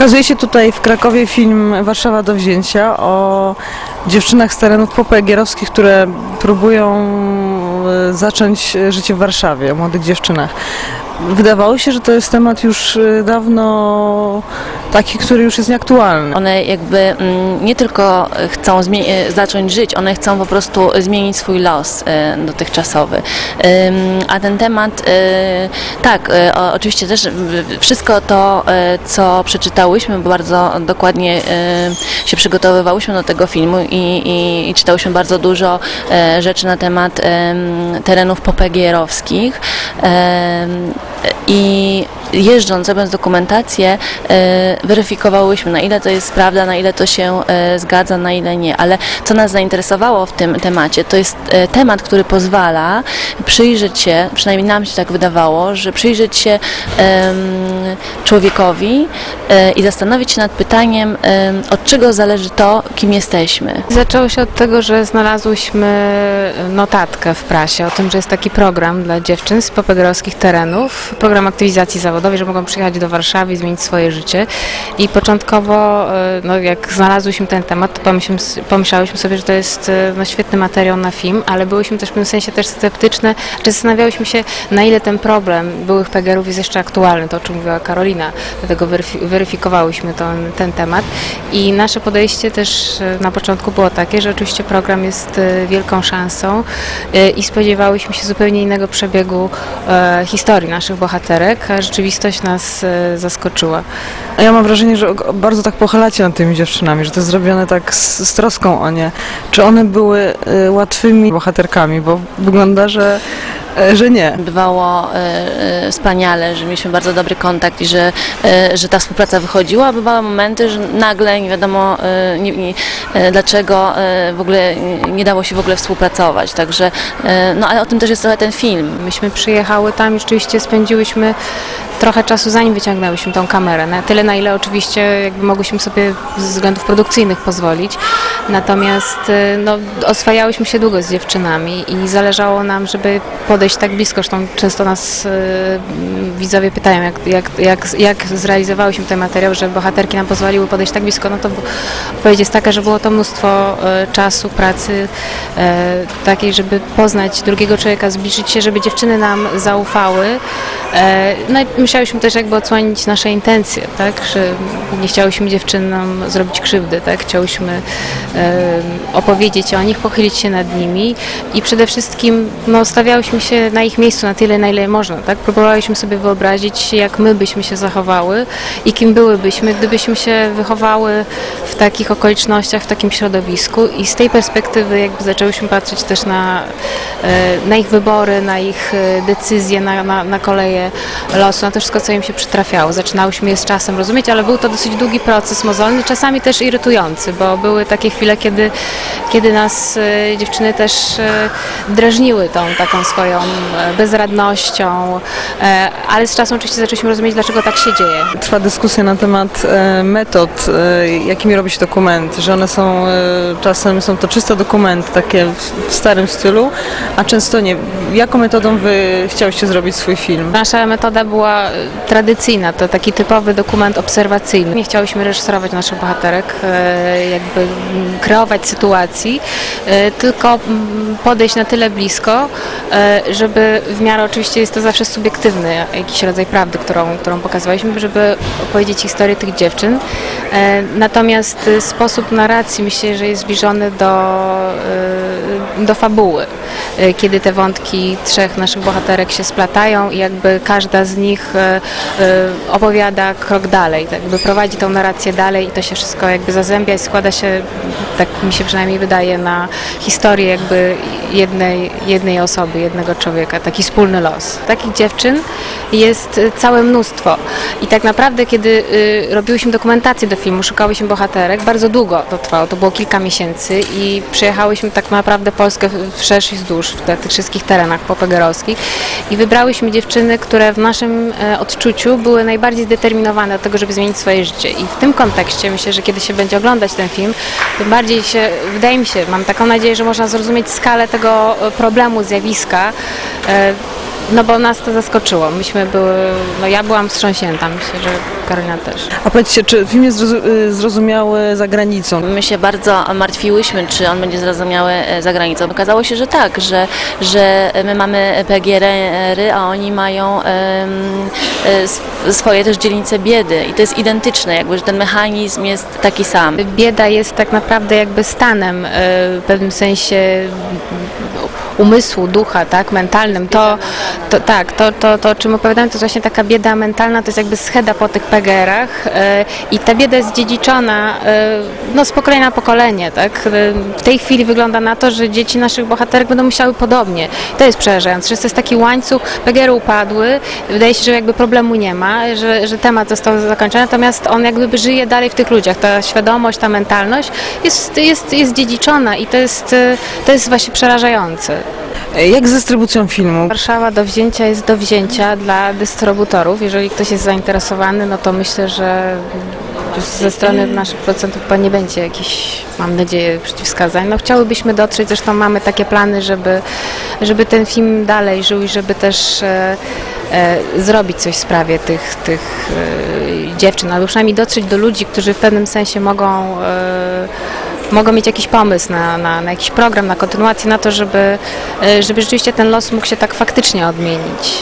Pokazuje się tutaj w Krakowie film Warszawa do wzięcia o dziewczynach z terenów popegeerowskich, które próbują zacząć życie w Warszawie, o młodych dziewczynach. Wydawało się, że to jest temat już dawno taki, który już jest nieaktualny. One jakby nie tylko chcą zacząć żyć, one chcą po prostu zmienić swój los dotychczasowy. A ten temat, tak, oczywiście też wszystko to, co przeczytałyśmy, bardzo dokładnie się przygotowywałyśmy do tego filmu i czytałyśmy bardzo dużo rzeczy na temat terenów popegeerowskich. I jeżdżąc, robiąc dokumentację, weryfikowałyśmy, na ile to jest prawda, na ile to się zgadza, na ile nie. Ale co nas zainteresowało w tym temacie, to jest temat, który pozwala przyjrzeć się, przynajmniej nam się tak wydawało, że przyjrzeć się człowiekowi i zastanowić się nad pytaniem, od czego zależy to, kim jesteśmy. Zaczęło się od tego, że znalazłyśmy notatkę w prasie o tym, że jest taki program dla dziewczyn z popegeerowskich terenów, program aktywizacji zawodowej, że mogą przyjechać do Warszawy i zmienić swoje życie. I początkowo, no, jak znalazłyśmy ten temat, to pomyślałyśmy sobie, że to jest świetny materiał na film, ale byłyśmy też w pewnym sensie też sceptyczne, że zastanawiałyśmy się, na ile ten problem byłych pegerów jest jeszcze aktualny, to o czym mówiła Karolina, dlatego weryfikowałyśmy ten temat. I nasze podejście też na początku było takie, że oczywiście program jest wielką szansą i spodziewałyśmy się zupełnie innego przebiegu historii naszych bohaterek, a rzeczywistość nas zaskoczyła. A ja mam wrażenie, że bardzo tak pochylacie nad tymi dziewczynami, że to jest zrobione tak z troską o nie. Czy one były łatwymi bohaterkami, bo wygląda, że nie. Bywało wspaniale, że mieliśmy bardzo dobry kontakt i że ta współpraca wychodziła, a bywały momenty, że nagle nie wiadomo dlaczego w ogóle nie dało się w ogóle współpracować. Także, no ale o tym też jest trochę ten film. Myśmy przyjechały tam i rzeczywiście spędziłyśmy trochę czasu, zanim wyciągnęłyśmy tą kamerę. Na tyle, na ile oczywiście jakby mogłyśmy sobie ze względów produkcyjnych pozwolić. Natomiast no, oswajałyśmy się długo z dziewczynami i zależało nam, żeby podejść tak blisko. Zresztą często nas widzowie pytają, jak zrealizowałyśmy ten materiał, że bohaterki nam pozwoliły podejść tak blisko. No to odpowiedź jest taka, że było to mnóstwo czasu, pracy takiej, żeby poznać drugiego człowieka, zbliżyć się, żeby dziewczyny nam zaufały. No i musiałyśmy też jakby odsłonić nasze intencje, tak, że nie chciałyśmy dziewczynom zrobić krzywdy, tak, chciałyśmy opowiedzieć o nich, pochylić się nad nimi i przede wszystkim no, stawiałyśmy się na ich miejscu na tyle, na ile można, tak, próbowałyśmy sobie wyobrazić, jak my byśmy się zachowały i kim byłybyśmy, gdybyśmy się wychowały w takich okolicznościach, w takim środowisku i z tej perspektywy jakby zaczęłyśmy patrzeć też na ich wybory, na ich decyzje, na koleje losu, na to wszystko, co im się przytrafiało. Zaczynałyśmy je z czasem rozumieć, ale był to dosyć długi proces mozolny, czasami też irytujący, bo były takie chwile, kiedy nas dziewczyny też drażniły tą taką swoją bezradnością, ale z czasem oczywiście zaczęliśmy rozumieć, dlaczego tak się dzieje. Trwa dyskusja na temat metod, jakimi robi się dokumenty, że one są czasem są to czyste dokumenty, takie w starym stylu, a często nie. Jaką metodą wy chciałyście zrobić swój film? Nasza metoda była tradycyjna, to taki typowy dokument obserwacyjny. Nie chciałyśmy reżyserować naszych bohaterek, jakby kreować sytuacji, tylko podejść na tyle blisko, żeby w miarę, oczywiście jest to zawsze subiektywny jakiś rodzaj prawdy, którą pokazywaliśmy, żeby opowiedzieć historię tych dziewczyn. Natomiast sposób narracji myślę, że jest zbliżony do fabuły, kiedy te wątki trzech naszych bohaterek się splatają i jakby każda z nich opowiada krok dalej, tak jakby prowadzi tą narrację dalej i to się wszystko jakby zazębia i składa się, tak mi się przynajmniej wydaje, na historię jakby jednej osoby, jednego człowieka, taki wspólny los. Takich dziewczyn jest całe mnóstwo i tak naprawdę, kiedy robiłyśmy dokumentację do filmu, szukałyśmy bohaterek, bardzo długo to trwało, to było kilka miesięcy i przyjechałyśmy tak naprawdę Polskę wszerz i wzdłuż, na tych wszystkich terenach popegeerowskich i wybrałyśmy dziewczyny, które w naszym odczuciu były najbardziej zdeterminowane do tego, żeby zmienić swoje życie. I w tym kontekście myślę, że kiedy się będzie oglądać ten film, tym bardziej się, wydaje mi się, mam taką nadzieję, że można zrozumieć skalę tego problemu, zjawiska, no bo nas to zaskoczyło. No ja byłam wstrząśnięta, myślę, że Karolina też. A powiedzcie, czy film jest zrozumiały za granicą? My się bardzo martwiłyśmy, czy on będzie zrozumiały za granicą. Okazało się, że tak, że my mamy PGR-y, a oni mają swoje też dzielnice biedy i to jest identyczne, jakby, że ten mechanizm jest taki sam. Bieda jest tak naprawdę jakby stanem w pewnym sensie umysłu, ducha, tak, mentalnym. To, o czym opowiadamy, to jest właśnie taka bieda mentalna, to jest jakby scheda po tych PGR-ach i ta bieda jest dziedziczona no, z pokolenia na pokolenie, tak. W tej chwili wygląda na to, że dzieci naszych bohaterek będą musiały podobnie. To jest przerażające, że to jest taki łańcuch, PGR-y upadły, wydaje się, że jakby problemu nie ma, że temat został zakończony, natomiast on jakby żyje dalej w tych ludziach. Ta świadomość, ta mentalność jest dziedziczona i to jest właśnie przerażające. Jak z dystrybucją filmu? Warszawa do wzięcia jest do wzięcia dla dystrybutorów. Jeżeli ktoś jest zainteresowany, no to myślę, że ze strony naszych producentów nie będzie jakichś, mam nadzieję, przeciwwskazań. No chciałybyśmy dotrzeć, zresztą mamy takie plany, żeby ten film dalej żył i żeby też zrobić coś w sprawie tych dziewczyn, albo przynajmniej dotrzeć do ludzi, którzy w pewnym sensie mogą mieć jakiś pomysł na jakiś program, na kontynuację, na to, żeby rzeczywiście ten los mógł się tak faktycznie odmienić.